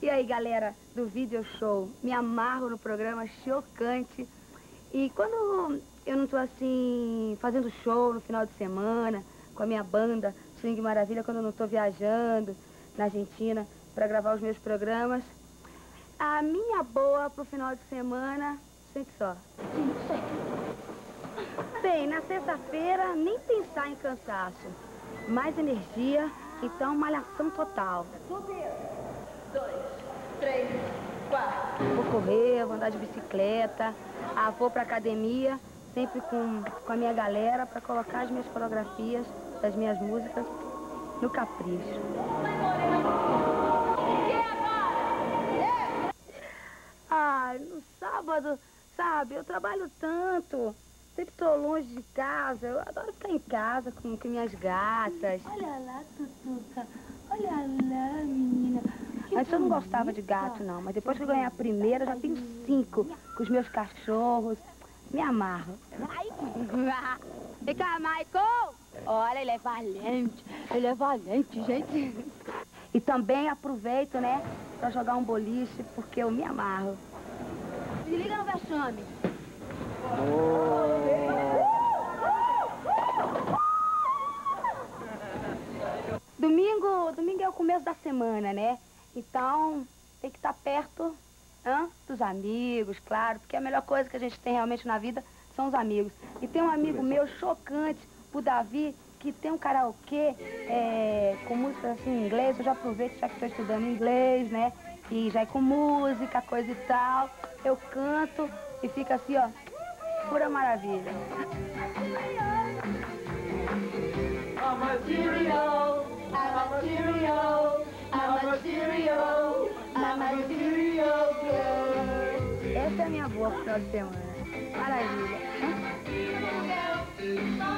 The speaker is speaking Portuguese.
E aí, galera do Video Show, me amarro no programa Chocante. E quando eu não tô assim, fazendo show no final de semana, com a minha banda Swing Maravilha, quando eu não tô viajando na Argentina pra gravar os meus programas, a minha boa pro final de semana, sente só. Bem, na sexta-feira, nem pensar em cansaço. Mais energia, então malhação total. 1, 2, 3, 4. Vou correr, vou andar de bicicleta, vou pra academia, sempre com a minha galera, pra colocar as minhas coreografias das minhas músicas no capricho. No sábado, sabe, eu trabalho tanto. Sempre tô longe de casa, eu adoro ficar em casa com minhas gatas. Olha lá, Tutuca, olha lá, menina. Antes eu não gostava de gato, não, mas depois que eu ganhei a primeira, eu já tenho 5 com os meus cachorros. Me amarro. Vem cá, Michael. Olha, ele é valente, gente. E também aproveito, né, pra jogar um boliche, porque eu me amarro. Se liga no vexame. Domingo é o começo da semana, né? Então, tem que estar perto dos amigos, claro, porque a melhor coisa que a gente tem realmente na vida são os amigos. E tem um amigo meu chocante, o Davi, que tem um karaokê com música assim em inglês. Eu já aproveito, já que estou estudando inglês, né? E já é com música, coisa e tal. Eu canto e fica assim, ó, pura maravilha. I'm a Cheerio, I'm a Cheerio, I'm a Cheerio, I'm a Cheerio girl. Essa é a minha boa pro final de semana. Maravilha.